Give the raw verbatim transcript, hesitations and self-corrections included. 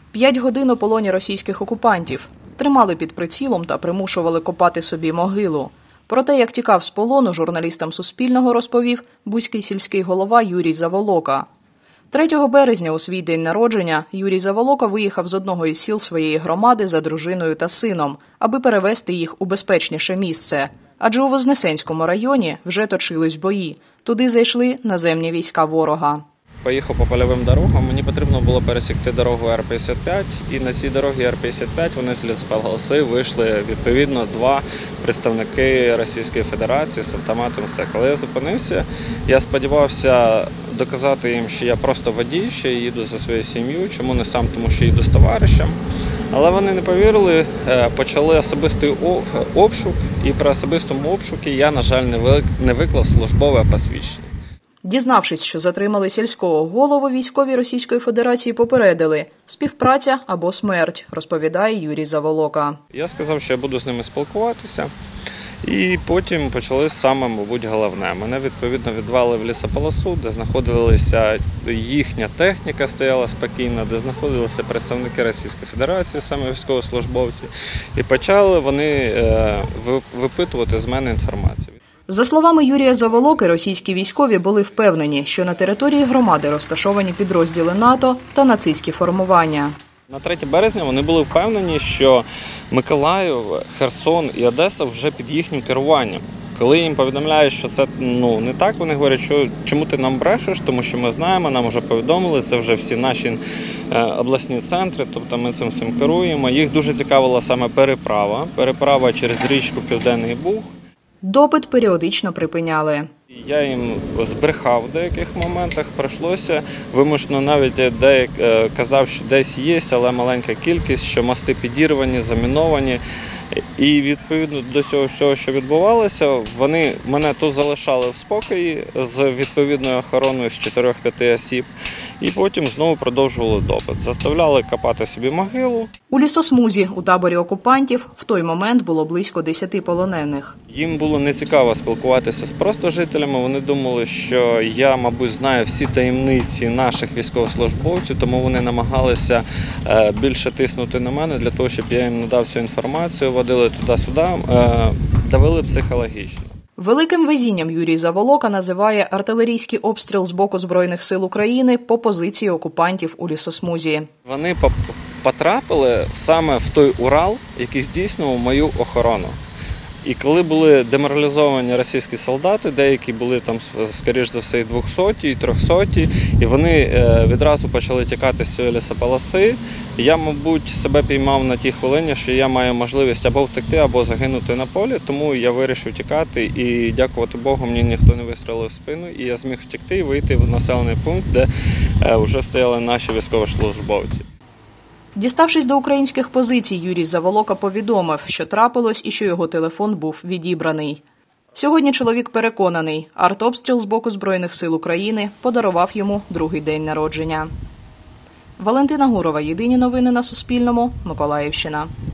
П'ять годин у полоні російських окупантів. Тримали під прицілом та примушували копати собі могилу. Про те, як тікав з полону, журналістам Суспільного розповів буський сільський голова Юрій Заволока. третього березня у свій день народження Юрій Заволока виїхав з одного із сіл своєї громади за дружиною та сином, аби перевезти їх у безпечніше місце. Адже у Вознесенському районі вже точились бої. Туди зайшли наземні війська ворога. Поїхав по польовим дорогам, мені потрібно було пересікти дорогу Р п'ятдесят п'ять, і на цій дорозі Р п'ятдесят п'ять вони з лісополоси вийшли, відповідно, два представники Російської Федерації з автоматом. Все. Коли я зупинився, я сподівався доказати їм, що я просто водій, що я їду за своєю сім'єю, чому не сам, тому що їду з товаришем. Але вони не повірили, почали особистий обшук, і при особистому обшуку я, на жаль, не виклав службове посвідчення. Дізнавшись, що затримали сільського голову, військові Російської Федерації попередили – співпраця або смерть, розповідає Юрій Заволока. Я сказав, що я буду з ними спілкуватися, і потім почали саме, мабуть, головне. Мене, відповідно, відвели в лісополосу, де знаходилася їхня техніка, стояла спокійно, де знаходилися представники Російської Федерації, саме військовослужбовці, і почали вони випитувати з мене інформацію. За словами Юрія Заволоки, російські військові були впевнені, що на території громади розташовані підрозділи НАТО та нацистські формування. На третє березня вони були впевнені, що Миколаїв, Херсон і Одеса вже під їхнім керуванням. Коли їм повідомляють, що це ну, не так, вони говорять, що чому ти нам брешеш, тому що ми знаємо, нам вже повідомили, це вже всі наші е, обласні центри, тобто ми цим всім керуємо. Їх дуже цікавила саме переправа, переправа через річку Південний Буг. Допит періодично припиняли. Я їм збрехав в деяких моментах, прийшлося вимушено навіть деяк, казав, що десь є, але маленька кількість, що мости підірвані, заміновані. І відповідно до цього всього, що відбувалося, вони мене тут залишали в спокої з відповідною охороною з чотирьох-п'яти осіб. І потім знову продовжували допит. Заставляли копати собі могилу. У лісосмузі у таборі окупантів в той момент було близько десяти полонених. Їм було нецікаво спілкуватися з просто жителями. Вони думали, що я, мабуть, знаю всі таємниці наших військовослужбовців, тому вони намагалися більше тиснути на мене для того, щоб я їм надав цю інформацію, водили туди-сюди, давили психологічно. Великим везінням Юрій Заволока називає артилерійський обстріл з боку Збройних сил України по позиції окупантів у лісосмузі. Вони потрапили саме в той Урал, який здійснював мою охорону. І коли були деморалізовані російські солдати, деякі були там, скоріш за все, і двохсоті, і трьохсоті, і вони відразу почали тікати з цієї лісополоси. Я, мабуть, себе піймав на тій хвилині, що я маю можливість або втекти, або загинути на полі, тому я вирішив тікати і, дякувати Богу, мені ніхто не вистрілив в спину, і я зміг втекти і вийти в населений пункт, де вже стояли наші військовослужбовці. Діставшись до українських позицій, Юрій Заволока повідомив, що трапилось і що його телефон був відібраний. Сьогодні чоловік переконаний, артобстріл з боку Збройних сил України подарував йому другий день народження. Валентина Гурова, єдині новини на Суспільному, Миколаївщина.